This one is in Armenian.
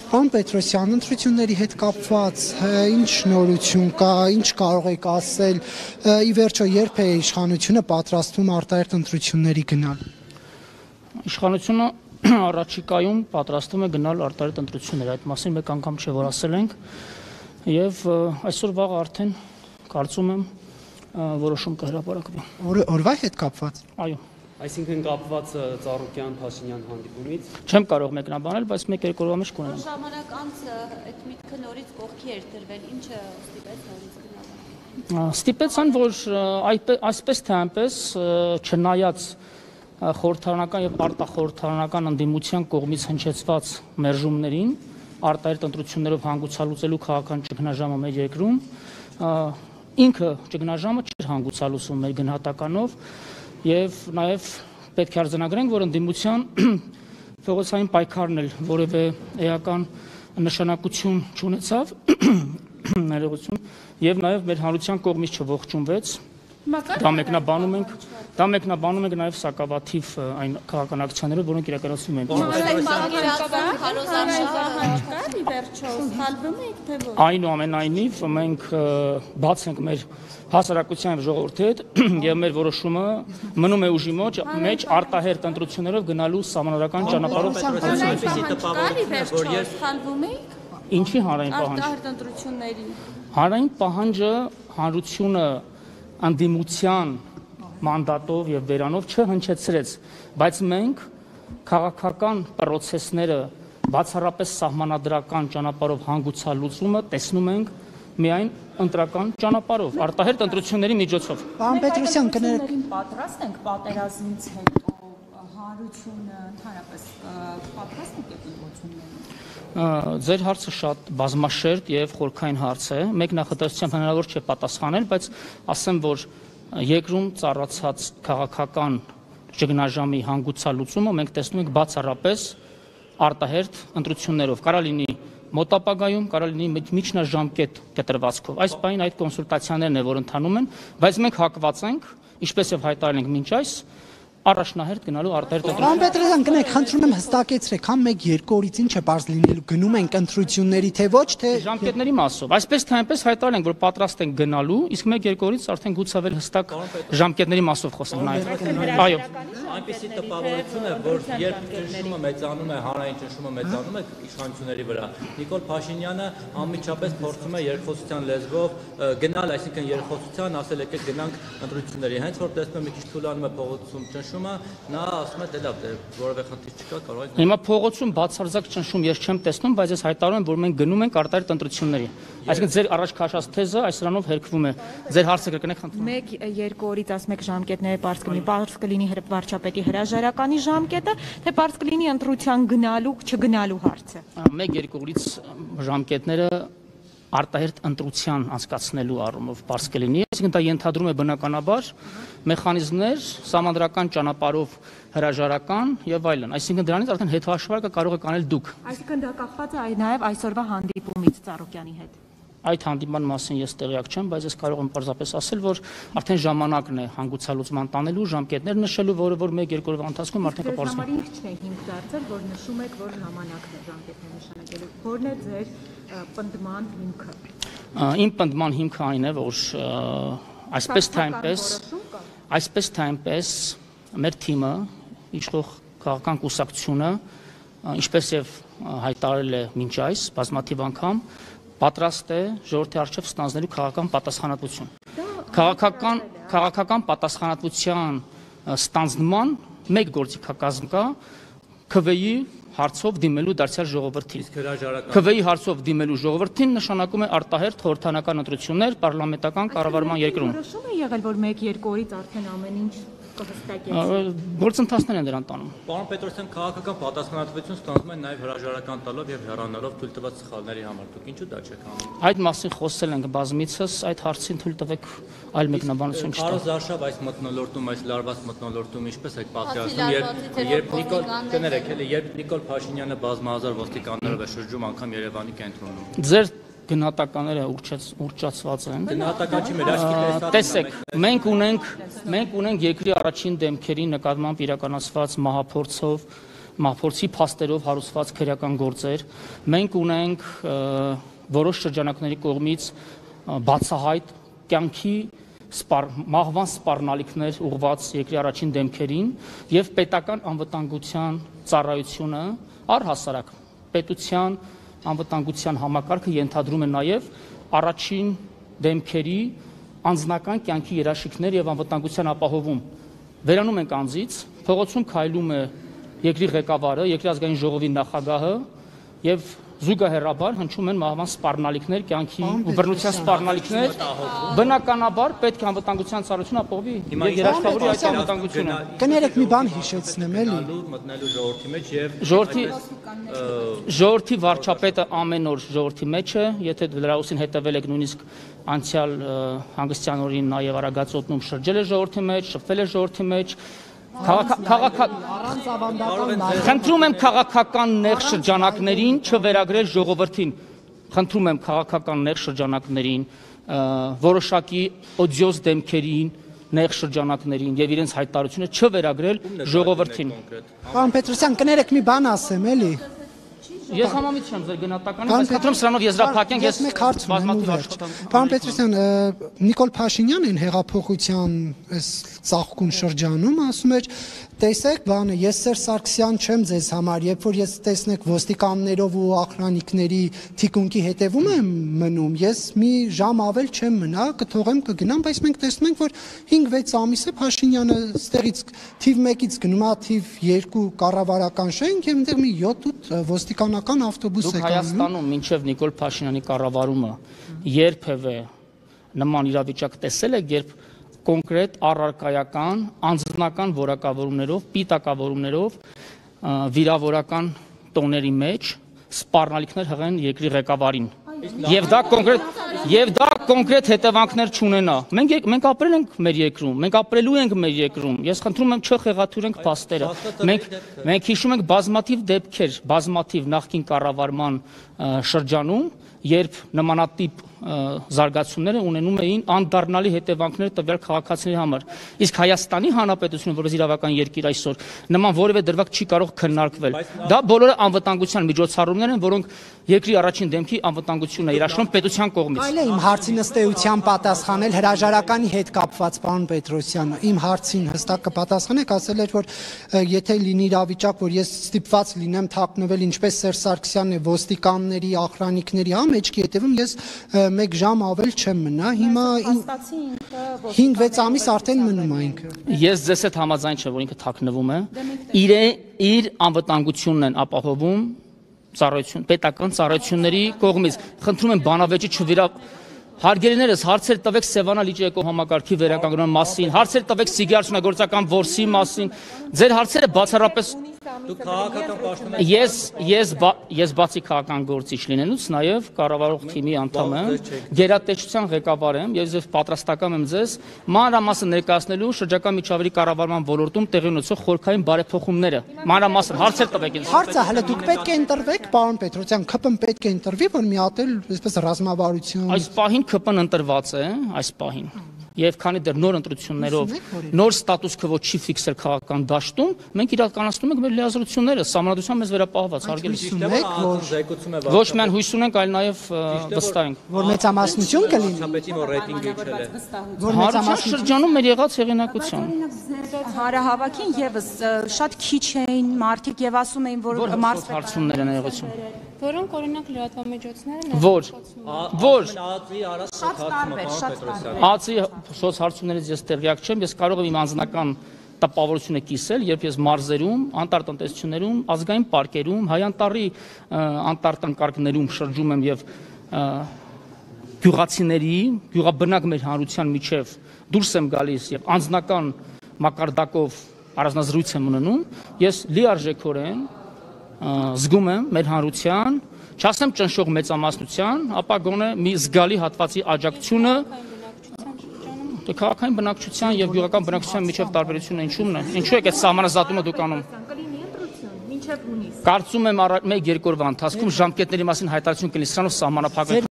Պարոն Պետրոսյան, ընտրությունների հետ կապված ինչ նորություն կա, ինչ կարող եք ասել, ի վերջո երբ է իշխանությունը պատրաստվում արտահերթ ընտրությունների գնալ։ Իշխանությունը առաջիկայում պատրաստվում է գնալ արտահերթ ընտրությունների, այդ մասին մեկ անգամ չէ որ ասել ենք եւ այսօր վաղ արդեն կարծում եմ որոշում կհրապարակվի։ Օրվա հետ կապված։ Այո։ Այսինքն կապված Ծառուկյան-Փաշինյան հանդիպումից Չեմ կարող մեկնաբանել, բայց մեկ-երկու օրվա մեջ կունենամ։ Ժամանակ անց այդ միտքը նորից կողքի էր տրվել, ինչը ստիպեց նորից գնալ։ Ստիպեց այն, որ այսպես թե այնպես չնայած խորհրդարանական եւ արտախորհրդարանական ընդդիմության կողմից հնչեցված մերժումներին արտահերթ ընտրություններով հանգուցալուծելու քաղաքական ճգնաժամը մեր երկրում ինքը ճգնաժամը չէր հանգուցալուծում մեր գնահատականով եւ նաեւ պետք է արձանագրենք, որ ընդդիմության փողոցային պայքարն էլ որևէ էական նշանակություն չունեցավ, ներողություն, եւ նաեւ մեր հանրության կողմից չողջունվեց։ Դա մեկնաբանում ենք նաեւ սակավաթիվ այն քաղաքական ակցիաներով, որոնք իրականացվում են։ Այնուամենայնիվ մենք բաց ենք մեր հասարակության եւ ժողովրդի հետ եւ մեր որոշումը մնում է ուժի մեջ արտահերթ ընտրություններով գնալու սահմանադրական ճանապարհով։ Ինչի հանրային պահանջ։ Արտահերթ ընտրությունների։ Հանրային պահանջը հանրությունը ընդդիմության մանդատով եւ վերանով չհնչեցրեց, բայց մենք քաղաքական process-ները բացառապես սահմանադրական ճանապարհով հանգուցալուծումը տեսնում ենք միայն ընտրական ճանապարհով, արտահերթ ընտրությունների միջոցով։ Պարոն Պետրոսյան, պատրաստ ենք պատերազմից հետո հանրությունը ընդհանրապես պատրաստ է կենտրոնություններին։ Ձեր հարցը շատ բազմաշերտ եւ խորքային հարց է։ Մեկ նախադասությամբ հնարավոր չէ պատասխանել, բայց ասեմ, որ երկրում ծառացած քաղաքական ճգնաժամի հանգուցալուծումը մենք տեսնում ենք բացառապես արտահերթ ընտրություններով։ Կարա լինի մոտ ապագայում, կարա լինի միջնաժամկետ կտրվածքով։ Այս բանին այդ կոնսուլտացիաներն են, որ ընթանում են, բայց մենք հակված ենք, ինչպես եւ հայտարարել ենք մինչ այս, առաջնահերթ գնալու արտահերթ Պարոն Պետրոսյան, գնեք, խնդրում եմ հստակեցրեք, համ 1-2 օրից ինչ է բարձ լինելու, գնում ենք ընտրությունների, թե ոչ, թե ժամկետների մասով։ Այսպես թե այնպես հայտարարել ենք, որ պատրաստ ենք գնալու, իսկ 1-2 օրից արդեն գուցավել հստակ ժամկետների մասով խոսենք նաև։ Այո։ Այնպեսի տպավորություն է, որ երբ ճնշումը մեծանում է, հանրային ճնշումը մեծանում է իշխանությունների վրա, Նիկոլ Փաշինյանը անմիջապես փորձում է երկխոսության լեզվով գնալ, այսինքն երկխոսության, ասել եկեք գնանք ընտրությունների։ Հենց որ տեսնում եմ մի քիչ թուլանում է փողոցում ճնշումը, նա ասում է դե լավ, որևէ խնդիր չկա, կարող եք։ Հիմա փողոցում բացարձակ ճնշում ես չեմ տեսնում, բայց ես հայտարարում եմ, որ մենք գնում ենք արտահերթ ընտրությունների։ Այսինքն ձեր առաջ քաշած թեզը այս դրանով հերքվում է։ Ձեր հարցը կրկնեք, խնդրում եմ։ 1-2 օրից ասում եք ժամկետները պարզ կլինի վարչապետի հրաժարականի ժամկետը, թե պարզ կլինի ընտրության գնալու, չգնալու հարցը։ 1-2 օրից ժամկետները արտահերթ ընտրության անցկացնելու առումով պարզ կլինի, այսինքն դա ենթադրում է բնականաբար մեխանիզմներ, սահմանադրական ճանապարհով հրաժարական եւ այլն, այսինքն դրանից արդեն հետհաշվարկը կարող եք անել դուք։ Այսինքն դա կախված է նաեւ այսօրվա հանդիպումից Ծառուկյանի հետ։ Այդ հանդիպման մասին ես տեղյակ չեմ, բայց ես կարող եմ պարզապես ասել, որ արդեն ժամանակն է հանգուցալուծման տանելու, ժամկետներ նշելու, որը որ 1-2 օրվա ընթացքում արդեն կպարզվի։ Դե ինչ չէ հիմք դարձել, որ նշում եք, որ ժամանակն է ժամկետներ նշանակելու։ Որն է ձեր պնդման հիմքը։ Իմ պնդման հիմքը այն է, որ այսպես թե այնպես մեր թիմը, իշխող քաղաքական կուսակցությունը, ինչպես եւ հայտարարել է մինչ այս բազմաթիվ անգամ, պատրաստ է ժողովրդի առջև ստանձնելու քաղաքական պատասխանատվություն։ Քաղաքական պատասխանատվության ստանձնման մեկ գործիքակազմ կա ԿՎԻ հարցով դիմելու դարձյալ ժողովրդին։ ԿՎԻ հարցով դիմելու ժողովրդին նշանակում է արտահերթ խորհրդարանական ընտրություններ պարլամենտական կառավարման երկրում։ Որոշում է եղել, որ 1-2 օրից արդեն ամեն ինչ գործընթացներ են դրան տանում։ Պարոն Պետրոսյան, քաղաքական պատասխանատվություն ստանձնում են նաև հրաժարական տալով եւ հեռանալով թույլ տված սխալների համար։ Դուք ինչու դա չեք անում։ Այդ մասին խոսել ենք բազմիցս, այդ հարցին թույլ տվեք այլ մեկնաբանություն չտա։ Կարոզ Արշավ այս մթնոլորտում, այս լարված մթնոլորտում ինչպես եք պատկերացնում, երբ Նիկոլ Փաշինյանը բազմահազար ոստիկաններով է շրջում անգամ Երևանի կենտրոնում։ Ձեր գնահատականները ուռճացված են։ Գնահատական չի, մեր աչքի տեսած։ Տեսեք, մենք ունենք երկրի առաջին դեմքերի նկատմամբ իրականացված մահափորձով մահփորձի փաստերով հարուսված քրեական գործեր, մենք ունենք որոշ շրջանակների կողմից բացահայտ կյանքի մահվան սպառնալիքներ ուղղված երկրի առաջին դեմքերին եւ պետական անվտանգության ծառայությունը առհասարակ պետության անվտանգության համակարգը ենթադրում է նաեւ առաջին դեմքերի անձնական կյանքի երաշխիքներ եւ անվտանգության ապահովում վերանում ենք անձից փողոցում քայլում է երկրի ղեկավարը, երկրի ազգային ժողովի նախագահը եւ զուգահեռաբար հնչում են մահվան սպառնալիքներ, կյանքի ու բռնության սպառնալիքներ, բնականաբար պետք է անվտանգության ծառայությունը ապահովի եւ երաշխավորի այդ անվտանգությունը։ Կներեք մի բան հիշեցնեմ էլի։ Մտնելու ժողովրդի մեջ եւ ժողովրդի վարչապետը ամեն օր ժողովրդի մեջ է, եթե լրահոսին հետևել եք նույնիսկ անցյալ հանգստյան օրին նաեւ Արագածոտնում շրջել է ժողովրդի մեջ, շփվել է ժողովրդի մեջ Խնդրում եմ քաղաքական նեղ շրջանակներին չվերագրել ժողովրդին։ Խնդրում եմ քաղաքական նեղ շրջանակներին, որոշակի օդիոզ դեմքերին, նեղ շրջանակներին եւ իրենց հայտարարությունը չվերագրել ժողովրդին։ Պարոն Պետրոսյան, կներեք մի բան ասեմ, էլի։ Ես համամիտ չեմ ձեր գնահատականը, բայց խնդրում սրանով եզրափակենք, ես բազմաթիվ աշխատանք։ Պարոն Պետրոսյան, Նիկոլ Փաշինյանն հեղափոխության այս ծաղկուն շրջանում ասում էր, տեսեք, բանը, ես Սերժ Սարգսյան չեմ ձեզ համար, երբ որ ես տեսնեք ոստիկաններով ու ախրանիկների թիկունքի հետևում եմ մնում, ես մի ժամ ավել չեմ մնա, կթողեմ կգնամ, բայց մենք տեսնում ենք, որ 5-6 ամիս է Փաշինյանը ստեղից թիվ 1-ից գնում է թիվ 2 կառավարական շենք եւ այնտեղ մի 7-8 ոստիկանական ավտոբուս է կանգնում։ Հայաստանում մինչև Նիկոլ Փաշինյանի կառավարումը երբևէ նման իրավիճակ տեսել եք, երբ կոնկրետ առարկայական, անձնական որակավորումներով, պիտակավորումներով վիրավորական տոների մեջ սպառնալիքներ հղեն երկրի ղեկավարին։ Եվ դա կոնկրետ հետևանքներ չունենա։ Մենք ապրել ենք մեր երկրում, մենք ապրելու ենք մեր երկրում։ Ես խնդրում եմ չխեղաթյուրենք փաստերը։ Մենք հիշում ենք բազմաթիվ դեպքեր, բազմաթիվ նախկին կառավարման շրջանում, երբ նմանատիպ զարգացումները ունենում էին անդառնալի հետևանքներ տվյալ քաղաքացիների համար։ Իսկ Հայաստանի Հանրապետությունը, որը իրավական երկիր այսօր, նման որևէ դրվագ չի կարող քննարկվել։ Դա բոլորը անվտանգության միջոցառումներ են, որոնք երկրի առաջին դեմքի անվտանգությունն է իրաշխավորում պետության կողմից։ Այլ է իմ հարցին ըստ էության պատասխանել հրաժարականի հետ կապված պարոն Պետրոսյանը։ Իմ հարցին հստակ կպատասխանեք, ասել էր, որ եթե լինի իրավիճակ, որ ես ստիպված լինեմ թաքնվել ինչպես Սերժ Սարգսյանն է ոստիկանների, ախրանիկների մեջքի հետևում, ես 1 ժամ ավել չեմ մնա, հիմա 5-6 ամիս արդեն մնում է ինքը։ Ես ձեզ հետ համաձայն չեմ, որ ինքը թաքնվում է, իր անվտանգությունն են ապահովում պետական ծառայությունների կողմից։ Խնդրում եմ բանավեճի Հարգելիներս, հարցեր տվեք Սևանա լիճի համակարգի վերականգնման մասին, հարցեր տվեք Սիգի արդյունագործական որսի մասին, ձեր հարցերը բացառապես Դուք քաղաքական պաշտոնյա Ես բացի քաղաքական գործիչ լինելուց նաև կառավարող թիմի անդամ եմ, գերատեսչության ղեկավար եմ եւ ձեզ պատրաստական եմ ձեզ մանրամասն ներկայացնելու շրջակա միջավայրի կառավարման ոլորտում տեղի ունեցող խորհրդային բարեփոխումները։ Մանրամասն հարցեր տվեք ինձ։ Հարցը հələ դուք պետք է ընտրվեք, պարոն Պետրոսյան, ՔՊ-ն պետք է ընտրվի, որ մի հատ էլ այսպես ռազմավարություն։ Այս պահին ՔՊ-ն ընտրված է, այս պահին։ Եվ քանի դեռ նոր ընտրություններով, նոր ստատուս քվո չի ֆիքսել քաղաքական դաշտում, մենք իրականացնում ենք մեր լիազորությունները, սահմանադրությամբ մեզ վերապահված, հարգելի։ Ոչ միայն հույս ունենք, այլ նաև վստահ ենք, որ մեծամասնություն կլինի։ Որ մեծամասնություն շրջանում մեր եղած հեղինակության։ Հանրահավաքին եւս շատ քիչ էին մարդիկ եւ ասում էին, որ հարցումներ են եղեցում։ Որոնք օրինակ լրատվամիջոցները են։ Որ շատ տարբեր։ Ացի սոցհարցումներից ես տեղյակ չեմ, ես կարող եմ իմ անձնական տպավորությունը կիսել, երբ ես մարզերում, անտարտնտեսություններում, ազգային պարկերում, հայանտառի անտարտնկարգներում շրջում եմ եւ գյուղացիների, գյուղաբնակ մեր հանրության միջև դուրս եմ գալիս եւ անձնական մակարդակով առանձնազրույց եմ ունենում, ես լիարժեքորեն զգում եմ մեր հանրության, չասեմ ճնշող մեծամասնության, ապա գոնե մի զգալի հատվածի աջակցությունը քաղաքային բնակչության եւ գյուղական բնակչության միջև տարբերությունը ինչու՞մն է։ Ինչու է այդ սահմանազատումը դուք անում։ Կարծում եմ 1-2 օրվա ընթացքում ժամկետների մասին հայտարարություն կլինի, սրանով սահմանափակվի։